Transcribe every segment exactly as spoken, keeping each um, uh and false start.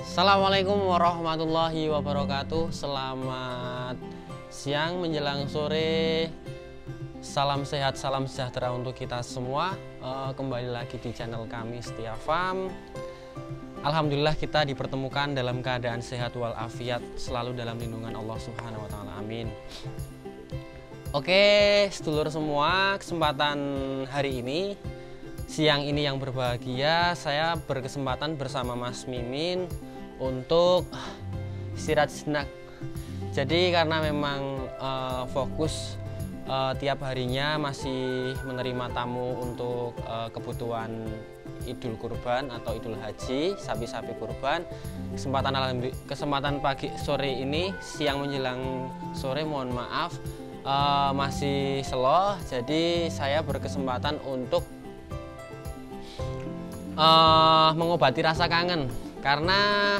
Assalamualaikum warahmatullahi wabarakatuh. Selamat siang menjelang sore. Salam sehat, salam sejahtera untuk kita semua. uh, Kembali lagi di channel kami Setia Farm. Alhamdulillah kita dipertemukan dalam keadaan sehat walafiat, selalu dalam lindungan Allah Subhanahu wa Ta'ala. Amin. Oke, sedulur semua, kesempatan hari ini, siang ini yang berbahagia, saya berkesempatan bersama Mas Mimin untuk istirahat sejenak. Jadi karena memang uh, fokus uh, tiap harinya masih menerima tamu untuk uh, kebutuhan Idul Kurban atau Idul Haji, sapi-sapi kurban. Kesempatan alhamdulillah, kesempatan pagi sore ini, siang menjelang sore, mohon maaf uh, masih slow. Jadi saya berkesempatan untuk uh, mengobati rasa kangen, karena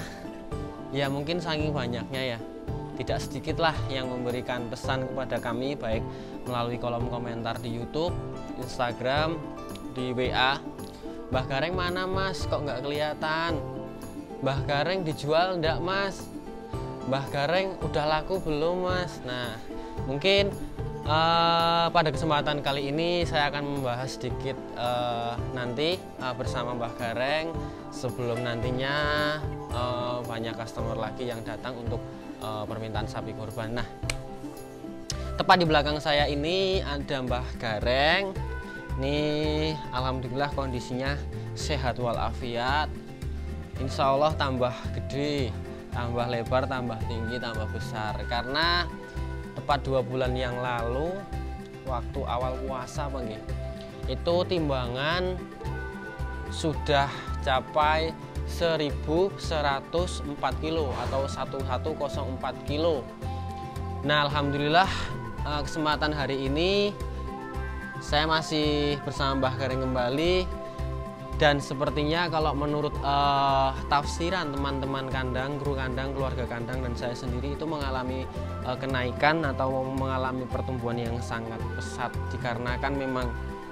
ya mungkin saking banyaknya ya, tidak sedikit lah yang memberikan pesan kepada kami, baik melalui kolom komentar di YouTube, Instagram, di W A. Mbah Gareng mana mas, kok nggak kelihatan? Mbah Gareng dijual enggak mas? Mbah Gareng udah laku belum mas? Nah, mungkin uh, pada kesempatan kali ini saya akan membahas sedikit uh, nanti uh, bersama Mbah Gareng, sebelum nantinya uh, banyak customer lagi yang datang untuk uh, permintaan sapi kurban. Nah, tepat di belakang saya ini ada Mbah Gareng. Ini alhamdulillah kondisinya sehat walafiat, insya Allah tambah gede, tambah lebar, tambah tinggi, tambah besar. Karena tepat dua bulan yang lalu, waktu awal puasa pagi, itu timbangan sudah capai seribu seratus empat kilo atau seribu seratus empat kilo. Nah, alhamdulillah kesempatan hari ini saya masih bersama Mbah Gareng kembali, dan sepertinya kalau menurut uh, tafsiran teman-teman kandang, kru kandang, keluarga kandang, dan saya sendiri itu mengalami uh, kenaikan atau mengalami pertumbuhan yang sangat pesat, dikarenakan memang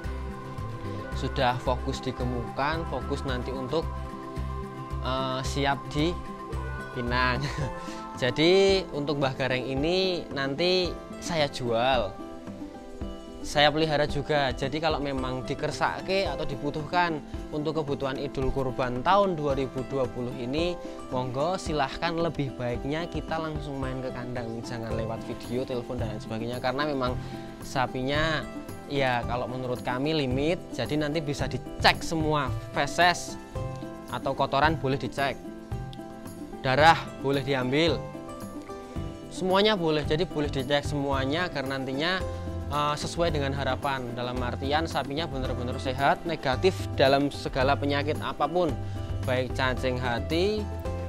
sudah fokus digemukkan, fokus nanti untuk uh, siap di Pinang. Jadi untuk Mbah Gareng ini nanti saya jual, saya pelihara juga. Jadi kalau memang dikersake atau dibutuhkan untuk kebutuhan Idul Kurban tahun dua ribu dua puluh ini, monggo silahkan. Lebih baiknya kita langsung main ke kandang, jangan lewat video, telepon dan lain sebagainya, karena memang sapinya ya kalau menurut kami limit. Jadi nanti bisa dicek semua, feses atau kotoran boleh dicek, darah boleh diambil, semuanya boleh. Jadi boleh dicek semuanya agar nantinya Uh, sesuai dengan harapan, dalam artian sapinya benar-benar sehat, negatif dalam segala penyakit apapun, baik cacing hati,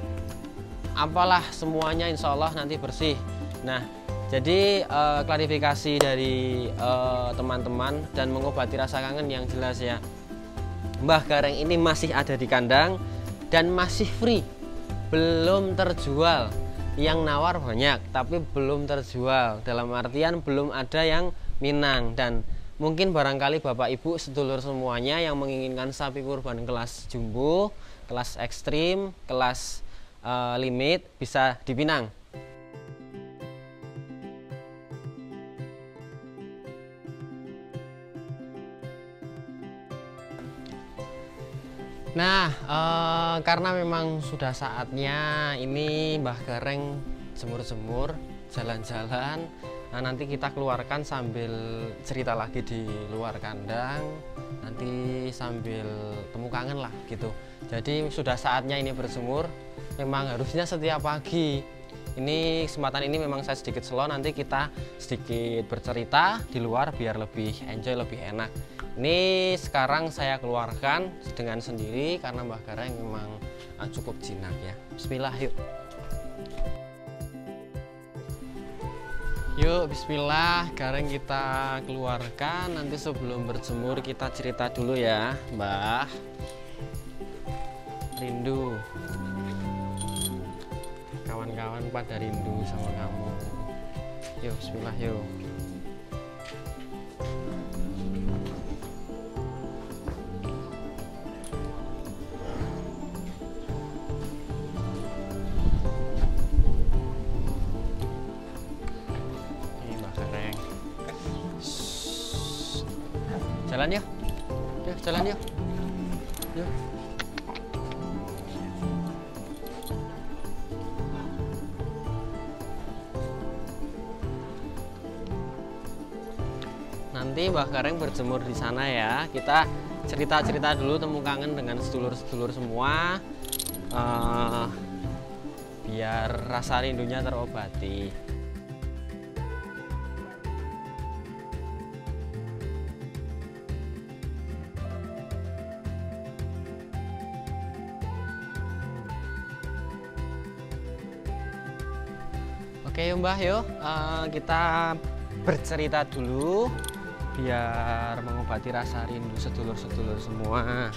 apalah semuanya insya Allah nanti bersih. Nah, jadi uh, klarifikasi dari teman-teman uh, dan mengobati rasa kangen yang jelas ya, Mbah Gareng ini masih ada di kandang dan masih free, belum terjual. Yang nawar banyak tapi belum terjual, dalam artian belum ada yang minang. Dan mungkin barangkali bapak ibu sedulur semuanya yang menginginkan sapi kurban kelas jumbo, kelas ekstrim, kelas uh, limit bisa di Pinang. Nah, uh, karena memang sudah saatnya ini Mbah Gareng jemur-jemur, jalan-jalan. Nah, nanti kita keluarkan sambil cerita lagi di luar kandang, nanti sambil temu kangen lah gitu. Jadi sudah saatnya ini berjemur. Memang harusnya setiap pagi. Ini kesempatan ini memang saya sedikit slow, nanti kita sedikit bercerita di luar biar lebih enjoy, lebih enak. Ini sekarang saya keluarkan dengan sendiri karena Mbah Gareng memang cukup jinak ya. Bismillah yuk. Yuk bismillah, Gareng kita keluarkan. Nanti sebelum berjemur kita cerita dulu ya, Mbah. Rindu. Kawan-kawan pada rindu sama kamu. Yuk bismillah yuk. Jalan yuk. Yuk, jalan yuk. Yuk. Nanti Mbah Gareng berjemur di sana ya. Kita cerita-cerita dulu, temu kangen dengan sedulur-sedulur semua, uh, biar rasa rindunya terobati. Oke Mbah, yuk uh, kita bercerita dulu biar mengobati rasa rindu sedulur-sedulur semua.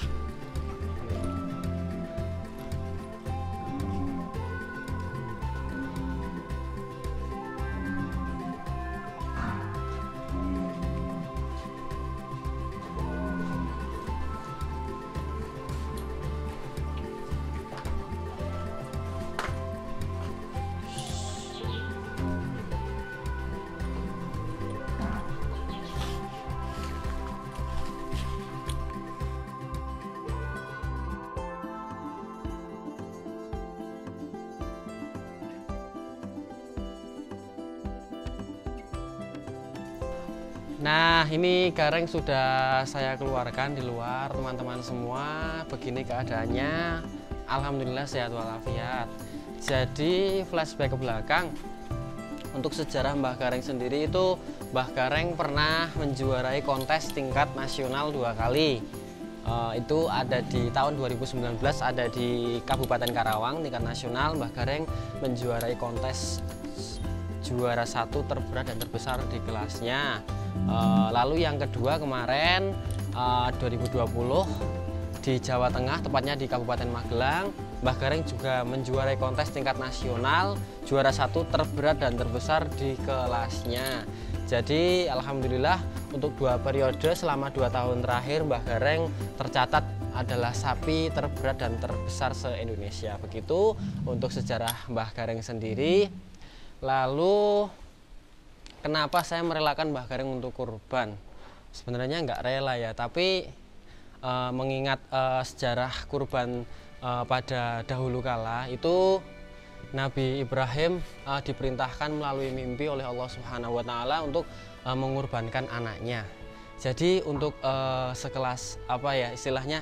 Nah, ini gareng sudah saya keluarkan di luar, teman-teman semua. Begini keadaannya, alhamdulillah sehat walafiat. Jadi flashback ke belakang, untuk sejarah Mbah Gareng sendiri itu, Mbah Gareng pernah menjuarai kontes tingkat nasional dua kali. Uh, itu ada di tahun dua ribu sembilan belas, ada di Kabupaten Karawang tingkat nasional. Mbah Gareng menjuarai kontes juara satu terberat dan terbesar di kelasnya. Uh, lalu yang kedua kemarin uh, dua ribu dua puluh di Jawa Tengah, tepatnya di Kabupaten Magelang, Mbah Gareng juga menjuarai kontes tingkat nasional juara satu terberat dan terbesar di kelasnya. Jadi alhamdulillah untuk dua periode selama dua tahun terakhir Mbah Gareng tercatat adalah sapi terberat dan terbesar se-Indonesia. Begitu untuk sejarah Mbah Gareng sendiri. Lalu kenapa saya merelakan Mbah Gareng untuk kurban? Sebenarnya nggak rela ya, tapi e, mengingat e, sejarah kurban e, pada dahulu kala itu Nabi Ibrahim e, diperintahkan melalui mimpi oleh Allah Subhanahu wa Ta'ala untuk e, mengorbankan anaknya. Jadi untuk e, sekelas apa ya istilahnya,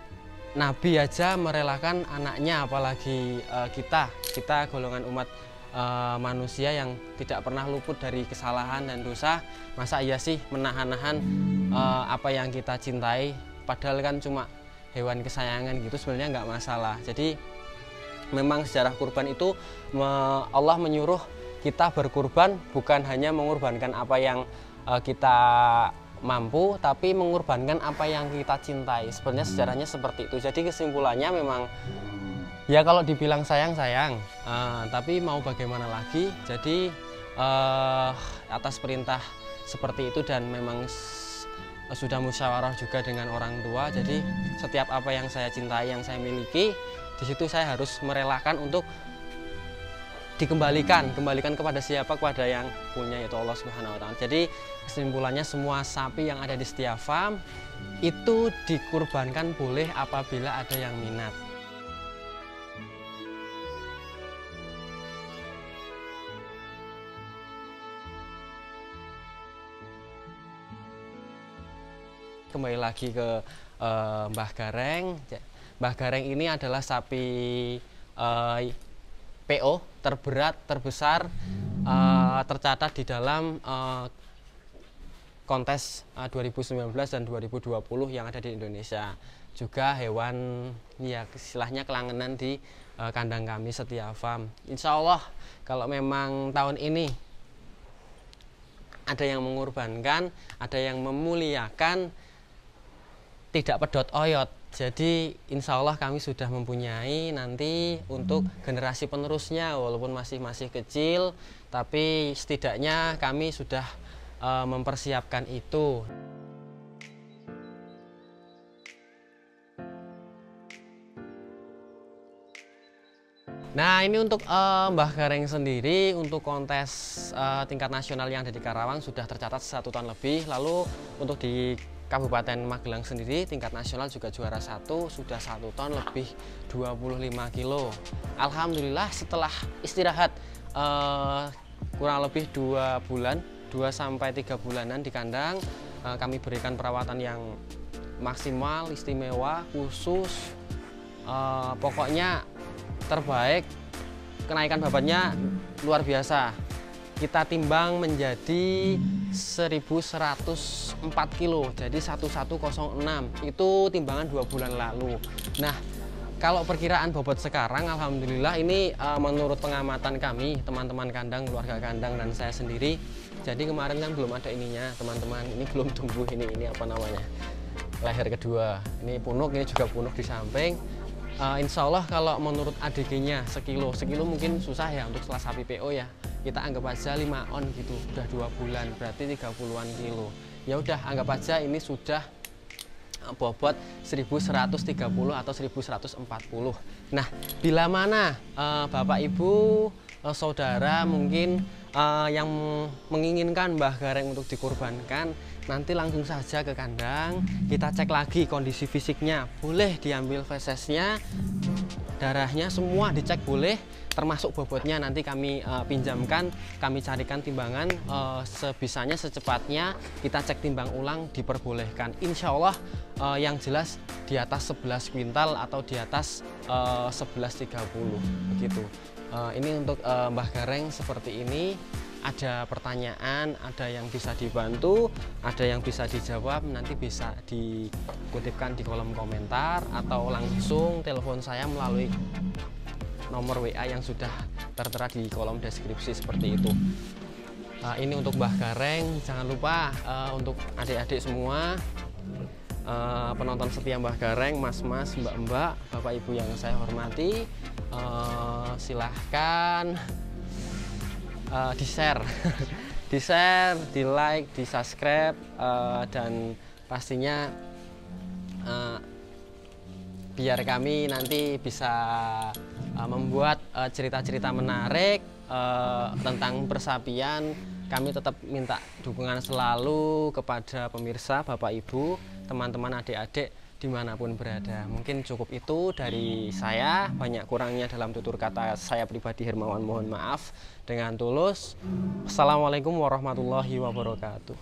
Nabi aja merelakan anaknya, apalagi e, kita kita golongan umat Uh, manusia yang tidak pernah luput dari kesalahan dan dosa. Masa iya sih menahan-nahan uh, apa yang kita cintai, padahal kan cuma hewan kesayangan gitu, sebenarnya nggak masalah. Jadi memang sejarah kurban itu me, Allah menyuruh kita berkurban, bukan hanya mengorbankan apa yang uh, kita mampu, tapi mengorbankan apa yang kita cintai. Sebenarnya sejarahnya seperti itu. Jadi kesimpulannya memang ya kalau dibilang sayang-sayang, uh, tapi mau bagaimana lagi. Jadi uh, atas perintah seperti itu dan memang sudah musyawarah juga dengan orang tua. Jadi setiap apa yang saya cintai, yang saya miliki, di situ saya harus merelakan untuk dikembalikan, kembalikan kepada siapa? Kepada yang punya, yaitu Allah Subhanahu wa Ta'ala. Jadi kesimpulannya semua sapi yang ada di setiap farm itu dikurbankan boleh apabila ada yang minat. Kembali lagi ke uh, Mbah Gareng. Mbah Gareng ini adalah sapi uh, P O terberat, terbesar, uh, tercatat di dalam uh, kontes uh, dua ribu sembilan belas dan dua ribu dua puluh yang ada di Indonesia. Juga hewan ya istilahnya kelangenan di uh, kandang kami Setia Farm. Insya Allah kalau memang tahun ini ada yang mengorbankan, ada yang memuliakan, tidak pedot oyot. Jadi insya Allah kami sudah mempunyai nanti untuk generasi penerusnya, walaupun masih masih kecil, tapi setidaknya kami sudah e, mempersiapkan itu. Nah ini untuk e, Mbah Gareng sendiri, untuk kontes e, tingkat nasional yang ada di Karawang sudah tercatat satu tahun lebih. Lalu untuk di Kabupaten Magelang sendiri tingkat nasional juga juara satu, sudah satu ton lebih dua puluh lima kilo. Alhamdulillah setelah istirahat eh, kurang lebih dua bulan, dua sampai tiga bulanan di kandang, eh, kami berikan perawatan yang maksimal, istimewa, khusus, eh, pokoknya terbaik. Kenaikan bobotnya luar biasa. Kita timbang menjadi seribu seratus empat kilo, jadi seribu seratus enam. Itu timbangan dua bulan lalu. Nah, kalau perkiraan bobot sekarang, alhamdulillah ini uh, menurut pengamatan kami, teman-teman kandang, keluarga kandang, dan saya sendiri. Jadi kemarin kan belum ada ininya, teman-teman. Ini belum tumbuh ini, ini apa namanya? Leher kedua. Ini punuk, ini juga punuk di samping. Uh, insya Allah kalau menurut A D G-nya sekilo, sekilo mungkin susah ya untuk setelah sapi P O ya. Kita anggap aja lima on gitu, udah dua bulan, berarti tiga puluhan kilo. Ya udah, anggap aja ini sudah bobot seribu seratus tiga puluh atau seribu seratus empat puluh. Nah, bila mana uh, Bapak Ibu, uh, saudara mungkin uh, yang menginginkan Mbah Gareng untuk dikurbankan, nanti langsung saja ke kandang, kita cek lagi kondisi fisiknya, boleh diambil fesesnya, darahnya semua dicek boleh, termasuk bobotnya nanti kami uh, pinjamkan, kami carikan timbangan, uh, sebisanya secepatnya kita cek timbang ulang, diperbolehkan. Insya Allah uh, yang jelas di atas sebelas kuintal atau di atas uh, sebelas tiga puluh begitu. Uh, ini untuk uh, Mbah Gareng seperti ini. Ada pertanyaan, ada yang bisa dibantu, ada yang bisa dijawab, nanti bisa dikutipkan di kolom komentar atau langsung telepon saya melalui nomor W A yang sudah tertera di kolom deskripsi seperti itu. Uh, ini untuk Mbah Gareng, jangan lupa uh, untuk adik-adik semua, uh, penonton setia Mbah Gareng, mas-mas, mbak-mbak, bapak ibu yang saya hormati, uh, silahkan uh, di-share, di-share, di-like, di-subscribe, uh, dan pastinya uh, biar kami nanti bisa uh, membuat cerita-cerita uh, menarik uh, tentang persapian. Kami tetap minta dukungan selalu kepada pemirsa, Bapak Ibu, teman-teman, adik-adik dimanapun berada. Mungkin cukup itu dari saya, banyak kurangnya dalam tutur kata saya pribadi Hermawan mohon maaf dengan tulus. Assalamualaikum warahmatullahi wabarakatuh.